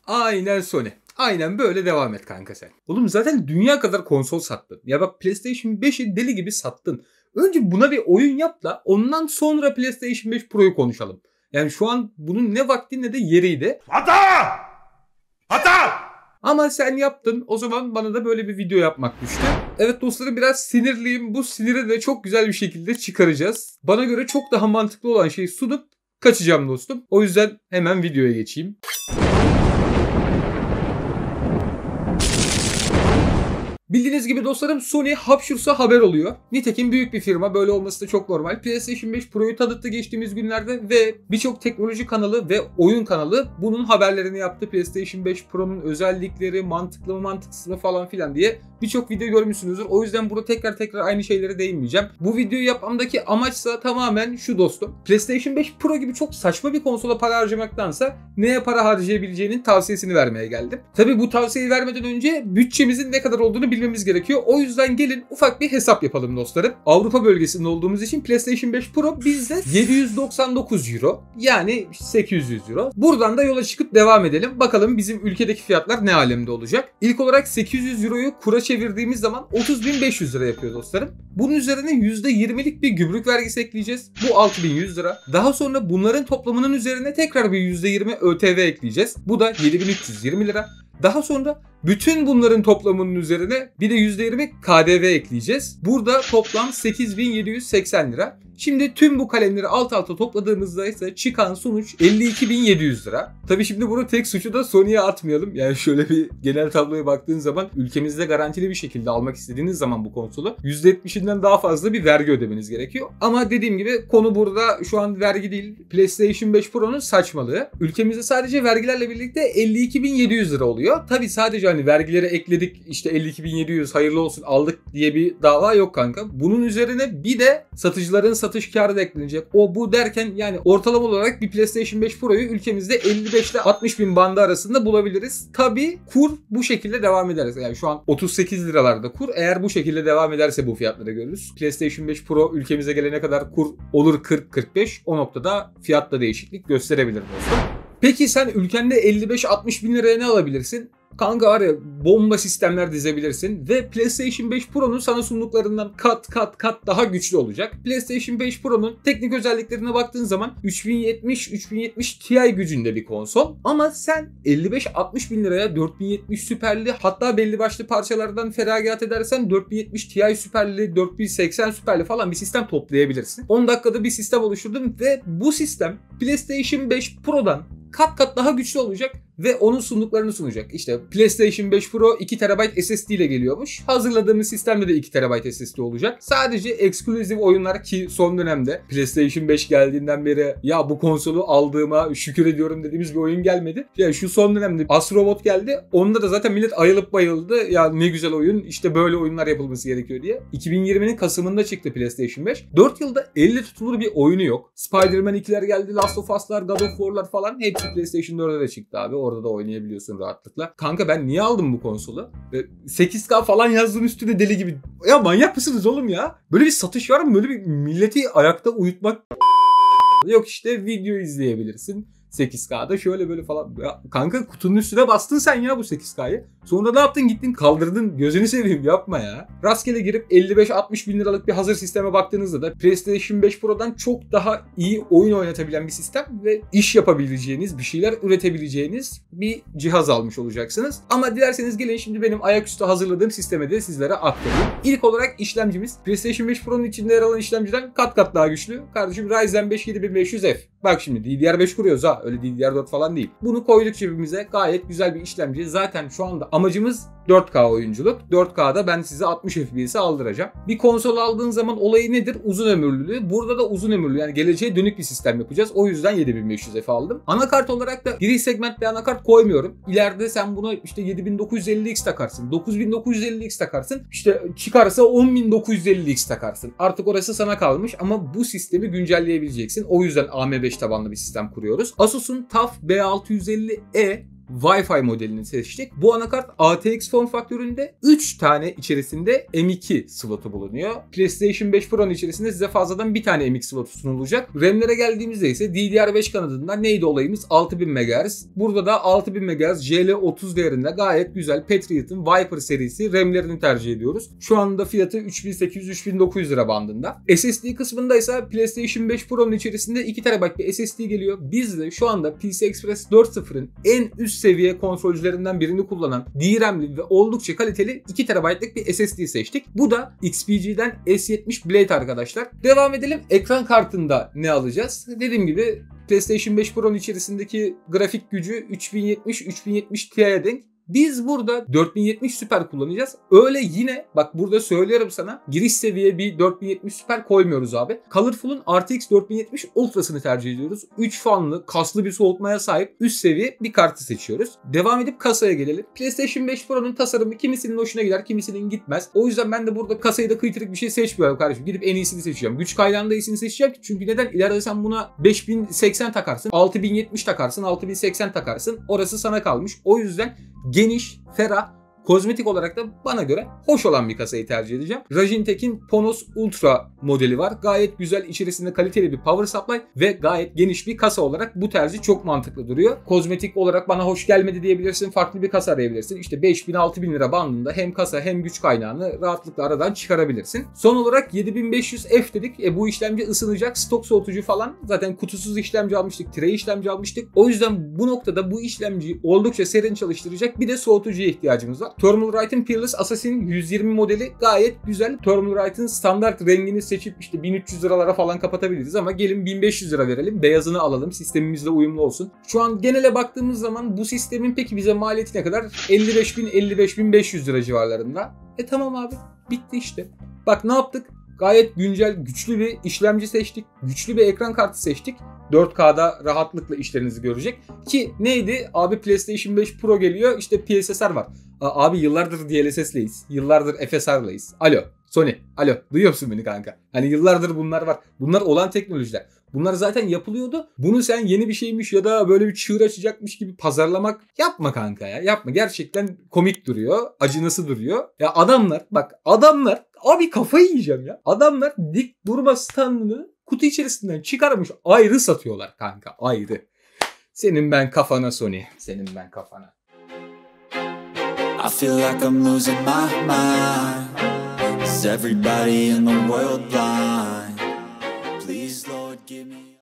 Aynen Sony. Aynen böyle devam et kanka sen. Oğlum zaten dünya kadar konsol sattın. Ya bak PlayStation 5'i deli gibi sattın. Önce buna bir oyun yap da ondan sonra PlayStation 5 Pro'yu konuşalım. Yani şu an bunun ne vakti ne de yeriydi. Hata! Hata! Ama sen yaptın. O zaman bana da böyle bir video yapmak düştü. Evet dostlarım, biraz sinirliyim. Bu siniri de çok güzel bir şekilde çıkaracağız. Bana göre çok daha mantıklı olan şeyi sunup kaçacağım dostum. O yüzden hemen videoya geçeyim. Bildiğiniz gibi dostlarım, Sony hapşursa haber oluyor. Nitekim büyük bir firma, böyle olması da çok normal. PlayStation 5 Pro'yu tanıttı geçtiğimiz günlerde ve birçok teknoloji kanalı ve oyun kanalı bunun haberlerini yaptı. PlayStation 5 Pro'nun özellikleri, mantıklı mı mantıksız mı falan filan diye birçok video görmüşsünüzdür. O yüzden burada tekrar aynı şeylere değinmeyeceğim. Bu videoyu yapmamdaki amaçsa tamamen şu dostum. PlayStation 5 Pro gibi çok saçma bir konsola para harcamaktansa neye para harcayabileceğinin tavsiyesini vermeye geldim. Tabii bu tavsiyeyi vermeden önce bütçemizin ne kadar olduğunu bilmemiz gerekiyor. O yüzden gelin ufak bir hesap yapalım dostlarım. Avrupa bölgesinde olduğumuz için PlayStation 5 Pro bizde 799 euro, yani 800 euro. Buradan da yola çıkıp devam edelim. Bakalım bizim ülkedeki fiyatlar ne alemde olacak. İlk olarak 800 euroyu kura çevirdiğimiz zaman 30.500 lira yapıyor dostlarım. Bunun üzerine %20'lik bir gümrük vergisi ekleyeceğiz. Bu 6.100 lira. Daha sonra bunların toplamının üzerine tekrar bir %20 ÖTV ekleyeceğiz. Bu da 7.320 lira. Daha sonra bütün bunların toplamının üzerine bir de %20 KDV ekleyeceğiz. Burada toplam 8.780 lira. Şimdi tüm bu kalemleri alt alta topladığımızda ise çıkan sonuç 52.700 lira. Tabii şimdi bunu tek suçu da Sony'ye atmayalım. Yani şöyle bir genel tabloya baktığın zaman ülkemizde garantili bir şekilde almak istediğiniz zaman bu konsolu %70'inden daha fazla bir vergi ödemeniz gerekiyor. Ama dediğim gibi konu burada şu an vergi değil, PlayStation 5 Pro'nun saçmalığı. Ülkemizde sadece vergilerle birlikte 52.700 lira oluyor. Tabii sadece hani vergileri ekledik, işte 52.700 hayırlı olsun aldık diye bir dava yok kanka. Bunun üzerine bir de satıcıların satış karı da eklenecek. O bu derken yani ortalama olarak bir PlayStation 5 Pro'yu ülkemizde 55 ile 60 bin bandı arasında bulabiliriz. Tabii kur bu şekilde devam ederse, yani şu an 38 liralarda kur, eğer bu şekilde devam ederse bu fiyatlara görürüz. PlayStation 5 Pro ülkemize gelene kadar kur olur 40-45, o noktada fiyatta değişiklik gösterebilir dostum. Peki sen ülkende 55-60 bin liraya ne alabilirsin? Kanka var ya, bomba sistemler dizebilirsin ve PlayStation 5 Pro'nun sana sunduklarından kat daha güçlü olacak. PlayStation 5 Pro'nun teknik özelliklerine baktığın zaman 3070 Ti gücünde bir konsol. Ama sen 55-60 bin liraya 4070 süperli, hatta belli başlı parçalardan feragat edersen 4070 Ti süperli, 4080 süperli falan bir sistem toplayabilirsin. 10 dakikada bir sistem oluşturdum ve bu sistem PlayStation 5 Pro'dan kat daha güçlü olacak ve onun sunduklarını sunacak. İşte PlayStation 5 Pro 2 TB SSD ile geliyormuş. Hazırladığımız sistemde de 2 TB SSD olacak. Sadece eksklusif oyunlar, ki son dönemde PlayStation 5 geldiğinden beri ya bu konsolu aldığıma şükür ediyorum dediğimiz bir oyun gelmedi. Yani şu son dönemde Astro Bot geldi. Onda da zaten millet ayılıp bayıldı. Ya ne güzel oyun, işte böyle oyunlar yapılması gerekiyor diye. 2020'nin Kasım'ında çıktı PlayStation 5. 4 yılda elle tutulur bir oyunu yok. Spider-Man 2'ler geldi, Last of Us'lar, God of War'lar falan hepsi PlayStation 4'e de çıktı abi. Orada da oynayabiliyorsun rahatlıkla. Kanka ben niye aldım bu konsolu? 8K falan yazdığın üstüne deli gibi. Ya manyak mısınız oğlum ya? Böyle bir satış var mı? Böyle bir milleti ayakta uyutmak. Yok işte video izleyebilirsin 8K'da şöyle böyle falan. Ya kanka kutunun üstüne bastın sen ya bu 8K'yı. Sonra ne yaptın, gittin kaldırdın, gözünü seveyim yapma ya. Rastgele girip 55-60 bin liralık bir hazır sisteme baktığınızda da PlayStation 5 Pro'dan çok daha iyi oyun oynatabilen bir sistem ve iş yapabileceğiniz, bir şeyler üretebileceğiniz bir cihaz almış olacaksınız. Ama dilerseniz gelin şimdi benim ayaküstü hazırladığım sistemi de sizlere aktarayım. İlk olarak işlemcimiz PlayStation 5 Pro'nun içinde yer alan işlemciden kat daha güçlü. Kardeşim Ryzen 5 7500F. Bak şimdi DDR5 kuruyoruz ha. Öyle DDR4 falan değil. Bunu koyduk cebimize. Gayet güzel bir işlemci. Zaten şu anda amacımız 4K oyunculuk. 4K'da ben size 60 FPS'i aldıracağım. Bir konsol aldığın zaman olayı nedir? Uzun ömürlülüğü. Burada da uzun ömürlü, yani geleceğe dönük bir sistem yapacağız. O yüzden 7500F aldım. Anakart olarak da giriş segmentli anakart koymuyorum. İleride sen buna işte 7950X takarsın. 9950X takarsın. İşte çıkarsa 10950X takarsın. Artık orası sana kalmış ama bu sistemi güncelleyebileceksin. O yüzden AM5 tabanlı bir sistem kuruyoruz. Asus'un TUF B650E Wi-Fi modelini seçtik. Bu anakart ATX form faktöründe 3 tane içerisinde M2 slotu bulunuyor. PlayStation 5 Pro'nun içerisinde size fazladan bir tane M2 slotu sunulacak. RAM'lere geldiğimizde ise DDR5 kanadında neydi olayımız? 6000 MHz. Burada da 6000 MHz JL30 değerinde gayet güzel Patriot'ın Viper serisi RAM'lerini tercih ediyoruz. Şu anda fiyatı 3800-3900 lira bandında. SSD kısmında ise PlayStation 5 Pro'nun içerisinde 2 TB bir SSD geliyor. Biz de şu anda PC Express 4.0'ın en üst seviye kontrolcülerinden birini kullanan DRAM'li ve oldukça kaliteli 2 TB'lık bir SSD seçtik. Bu da XPG'den S70 Blade arkadaşlar. Devam edelim. Ekran kartında ne alacağız? Dediğim gibi PlayStation 5 Pro'nun içerisindeki grafik gücü 3070 Ti'ye denk. Biz burada 4070 Super kullanacağız. Öyle yine bak burada söylüyorum sana giriş seviye bir 4070 Super koymuyoruz abi. Colorful'un RTX 4070 Ultra'sını tercih ediyoruz. 3 fanlı, kaslı bir soğutmaya sahip üst seviye bir kartı seçiyoruz. Devam edip kasaya gelelim. PlayStation 5 Pro'nun tasarımı kimisinin hoşuna gider, kimisinin gitmez. O yüzden ben de burada kasayı da kıytırık bir şey seçmiyorum kardeşim. Gidip en iyisini seçeceğim. Güç kaynağında iyisini seçeceğim. Çünkü neden? İleride sen buna 5080 takarsın, 6070 takarsın, 6080 takarsın. Orası sana kalmış. O yüzden geniş, ferah, kozmetik olarak da bana göre hoş olan bir kasayı tercih edeceğim. Logitech'in Ponos Ultra modeli var. Gayet güzel, içerisinde kaliteli bir power supply ve gayet geniş bir kasa olarak bu tercih çok mantıklı duruyor. Kozmetik olarak bana hoş gelmedi diyebilirsin. Farklı bir kasa arayabilirsin. İşte 5000-6000 lira bandında hem kasa hem güç kaynağını rahatlıkla aradan çıkarabilirsin. Son olarak 7500F dedik. Bu işlemci ısınacak. Stok soğutucu falan. Zaten kutusuz işlemci almıştık. Tray işlemci almıştık. O yüzden bu noktada bu işlemciyi oldukça serin çalıştıracak bir de soğutucuya ihtiyacımız var. Thermal Right'ın Peerless Assassin 120 modeli gayet güzel. Thermal Right'ın standart rengini seçip işte 1300 liralara falan kapatabiliriz ama gelin 1500 lira verelim. Beyazını alalım. Sistemimizle uyumlu olsun. Şu an genele baktığımız zaman bu sistemin peki bize maliyeti ne kadar? 55.000-55.500 lira civarlarında. Tamam abi. Bitti işte. Bak ne yaptık? Gayet güncel, güçlü bir işlemci seçtik. Güçlü bir ekran kartı seçtik. 4K'da rahatlıkla işlerinizi görecek. Ki neydi? Abi PlayStation 5 Pro geliyor. İşte PSSR var. Abi yıllardır DLSS'leyiz. Yıllardır FSR'layız. Alo Sony. Alo. Duyuyor musun beni kanka? Hani yıllardır bunlar var. Bunlar olan teknolojiler. Bunlar zaten yapılıyordu. Bunu sen yeni bir şeymiş ya da böyle bir çığır açacakmış gibi pazarlamak yapma kanka ya. Yapma. Gerçekten komik duruyor. Acınası duruyor. Ya adamlar abi kafayı yiyeceğim ya. Adamlar dik durma standını kutu içerisinden çıkarmış ayrı satıyorlar kanka. Ayrı. Senin ben kafana Sony. Senin ben kafana. I feel like I'm losing my mind. Is everybody in the world blind? Please Lord give me